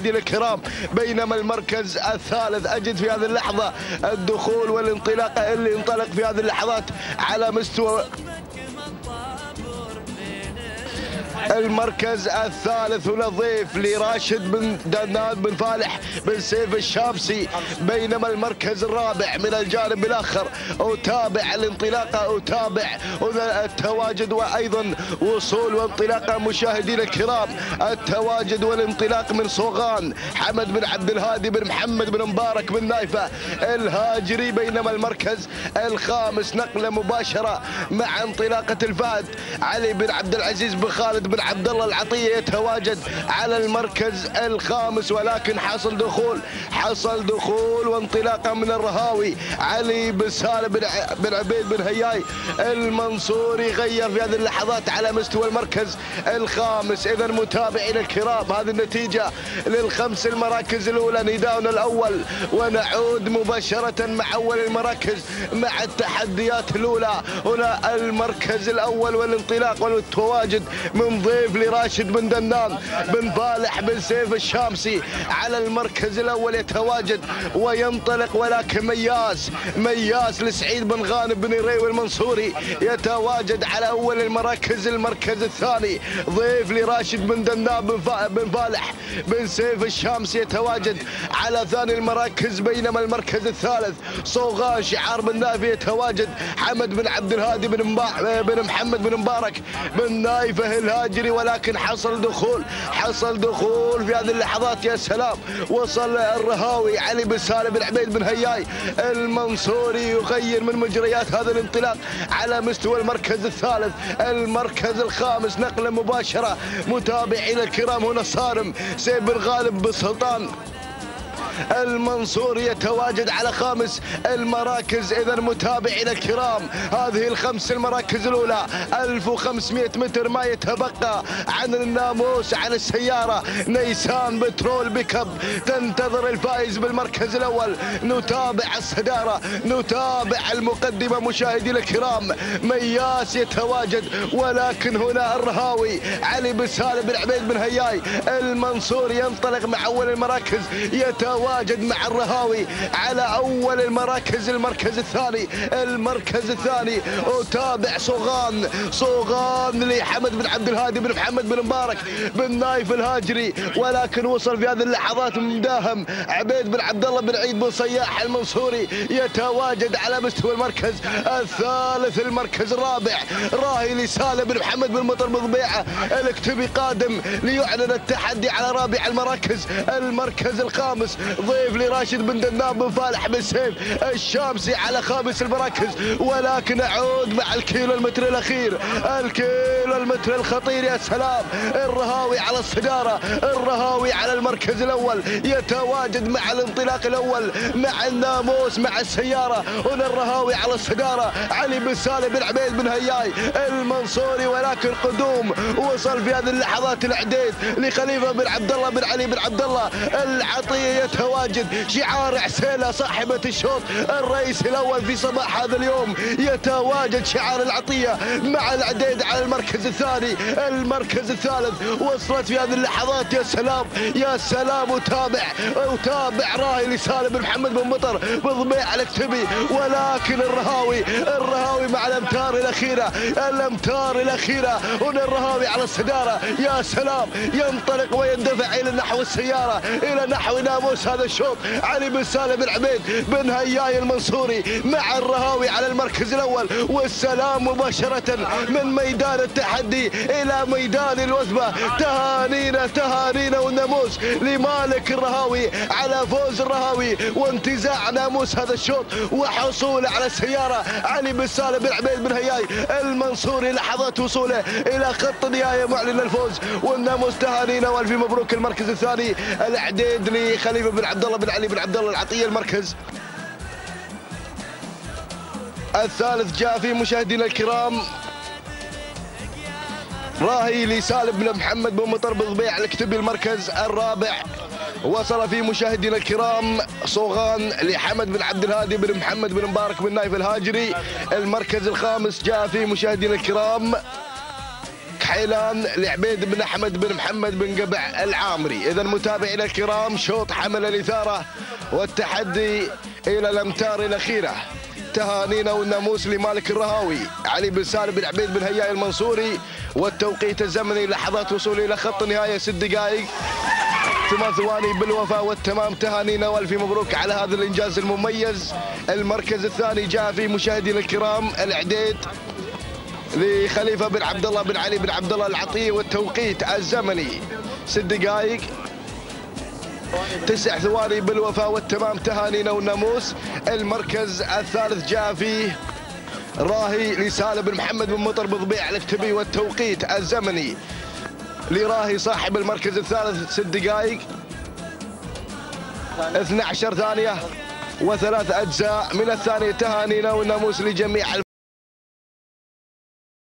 مشاهدينا الكرام، بينما المركز الثالث أجد في هذه اللحظة الدخول والانطلاقة اللي انطلق في هذه اللحظات على مستوى المركز الثالث. هنا ضيف لراشد بن دنان بن فالح بن سيف الشامسي، بينما المركز الرابع من الجانب الآخر أتابع الانطلاقة، أتابع التواجد وأيضا وصول وانطلاقة مشاهدينا الكرام، التواجد والانطلاق من صوغان حمد بن عبد الهادي بن محمد بن مبارك بن نايفة الهاجري، بينما المركز الخامس نقلة مباشرة مع انطلاقة الفهد علي بن عبد العزيز بن خالد بن عبد الله العطية يتواجد على المركز الخامس، ولكن حصل دخول وانطلاقه من الرهاوي علي بن سالم بن عبيد بن هياي المنصوري، غير في هذه اللحظات على مستوى المركز الخامس. اذا متابعينا الكرام هذه النتيجه للخمس المراكز الاولى، نداؤنا الاول، ونعود مباشره مع اول المراكز مع التحديات الاولى. هنا المركز الاول والانطلاق والتواجد من ضيف لراشد بن دنان بن فالح بن سيف الشامسي على المركز الاول يتواجد وينطلق، ولكن مياس لسعيد بن غانم بن ريوي المنصوري يتواجد على اول المراكز. المركز الثاني ضيف لراشد بن دنان بن فالح بن سيف الشامسي يتواجد على ثاني المراكز، بينما المركز الثالث صوغان شعار بن نايفة يتواجد حمد بن عبد الهادي بن محمد بن مبارك بن نايفة الهاجري، ولكن حصل دخول في هذه اللحظات. يا سلام، وصل الرهاوي علي بن سالم بن عبيد بن هياي المنصوري يغير من مجريات هذا الانطلاق على مستوى المركز الثالث. المركز الخامس نقله مباشره متابعينا الكرام، هنا صارم سيف بن غالب بن سلطان المنصوري يتواجد على خامس المراكز. اذا متابعينا الكرام هذه الخمس المراكز الاولى، 1500 متر ما يتبقى عن الناموس، عن السياره نيسان بترول بيكب تنتظر الفائز بالمركز الاول. نتابع الصداره، نتابع المقدمه مشاهدينا الكرام، مياس يتواجد، ولكن هنا الرهاوي علي بن سالم بن عبيد بن هياي المنصوري ينطلق مع اول المراكز، يتواجد مع الرهاوي على اول المراكز. المركز الثاني اتابع صوغان لحمد بن عبد الهادي بن محمد بن مبارك بن نايف الهاجري، ولكن وصل في هذه اللحظات مداهم عبيد بن عبد الله بن عيد بن صياح المنصوري يتواجد على مستوى المركز الثالث. المركز الرابع راهي لسالم بن محمد بن مطر بن ضبيعه الاكتبي قادم ليعلن التحدي على رابع المراكز. المركز الخامس ضيف لراشد بن دنان بن فالح بن سيف الشامسي على خامس المراكز، ولكن اعود مع الكيلو المتر الاخير، الكيلو المتر الخطير. يا سلام، الرهاوي على الصداره، الرهاوي على المركز الاول يتواجد مع الانطلاق الاول مع الناموس مع السياره. هنا الرهاوي على الصداره علي بن سالم بن عبيد بن هياي المنصوري، ولكن قدوم وصل في هذه اللحظات العديد لخليفه بن عبد الله بن علي بن عبد الله العطيه يتواجد، شعار عسيلة صاحبة الشوط الرئيسي الأول في صباح هذا اليوم يتواجد شعار العطية مع العديد على المركز الثاني. المركز الثالث وصلت في هذه اللحظات. يا سلام، وتابع راهي لسالم بن محمد بن مطر بن ضبيع الاكتبي، ولكن الرهاوي مع الامتار الاخيره. هنا الرهاوي على الصداره. يا سلام، ينطلق ويندفع الى نحو السياره، الى نحو ناموس هذا الشوط علي بن سالم بن عبيد بن هياي المنصوري مع الرهاوي على المركز الاول. والسلام مباشره من ميدان التحدي الى ميدان الوثبه. تهانينا والناموس لمالك الرهاوي على فوز الرهاوي وانتزاع ناموس هذا الشوط وحصوله على السياره علي بن سالم بن عبيد بن هياي المنصوري لحظات وصوله الى خط النهايه معلن الفوز والناموس. تهانينا والف مبروك. المركز الثاني العديد لخليفه بن عبد الله بن علي بن عبد الله العطيه. المركز الثالث جاء في مشاهدينا الكرام راهي لسالم بن محمد بن مطر بن ضبيع الاكتبي. المركز الرابع وصل في مشاهدينا الكرام صوغان لحمد بن عبد الهادي بن محمد بن مبارك بن نايف الهاجري. المركز الخامس جاء في مشاهدينا الكرام حيلان لعبيد بن أحمد بن محمد بن قبع العامري. إذا متابعينا الكرام شوط حمل الإثارة والتحدي إلى الأمتار الأخيرة. تهانينا والناموس لمالك الرهاوي، علي بن سالم بن عبيد بن هياي المنصوري، والتوقيت الزمني لحظات وصول إلى خط النهاية 6 دقائق 8 ثواني بالوفاء والتمام. تهانينا والف مبروك على هذا الإنجاز المميز. المركز الثاني جاء في مشاهدينا الكرام الإعداد لخليفة بن عبد الله بن علي بن عبد الله العطية، والتوقيت الزمني 6 دقائق 9 ثواني بالوفاء والتمام. تهانينا والناموس. المركز الثالث جاء فيه راهي لسالم بن محمد بن مطر بضبيع الاكتبي، والتوقيت الزمني لراهي صاحب المركز الثالث 6 دقائق 12 ثانية و3 أجزاء من الثانية. تهانينا والناموس لجميع